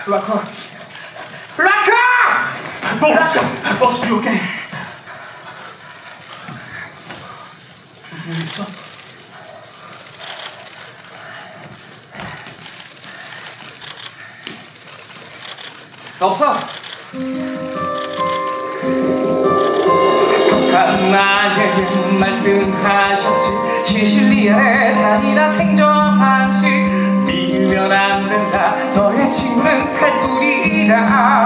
락커! 락커! Boss, you okay? 무슨 일 있어? 없어. 나에게 말씀하셨지. 시실리아의 잔인한 생존 방식 믿으면 안 된다. 너의 친구는 칼뿌리다.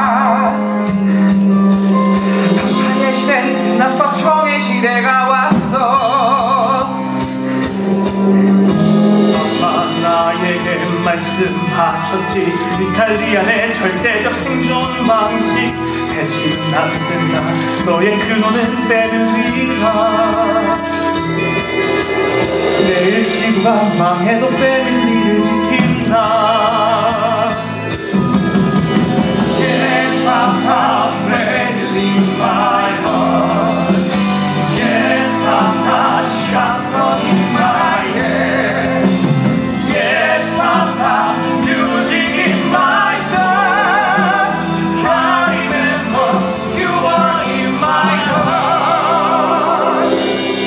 방탄의 시대는 끝났어. 청의 시대가 왔어. 엄마 나에게 말씀하셨지. 이탈리안의 절대적 생존 방식 대신 안 된다. 너의 근원은 패밀리다. 내일 지구가 망해도 패밀리를 지킨다. Yes, Papa, family, my heart. Yes, Papa, shotgun in my head. Yes, Papa, music in my soul. I remember you are in my heart.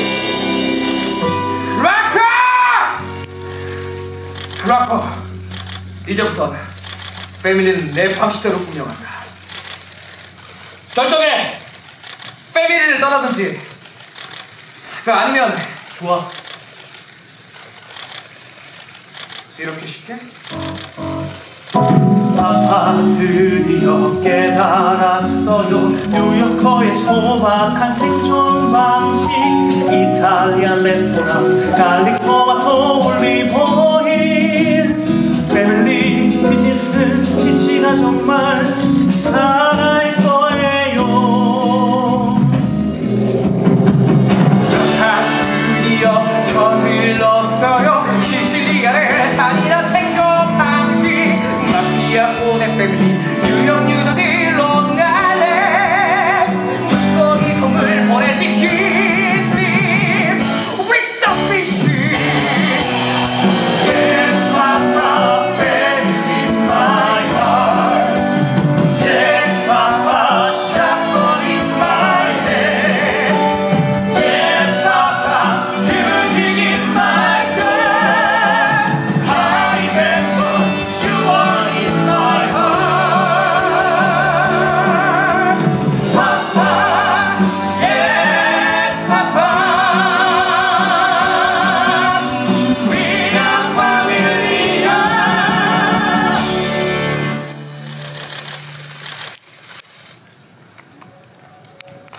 락커! 이제부터 패밀리는 내 방식대로 운영한다. 결정해! 패밀리를 떠나든지 아니면 좋아. 이렇게 쉽게? 아빠 드디어 깨달았어요. 뉴요커의 소박한 생존 방식. 이탈리안 레스토랑 갈릭 토마토 올리브 오일. 패밀리 비즈니스 지치가 정말 잘할 거예요. 드디어 저질렀어요. 시실리아의 잔인한 생존 방식. 마피아 오네 패밀리 뉴욕 뉴저지 롱알레. 물고기 송을 보내지.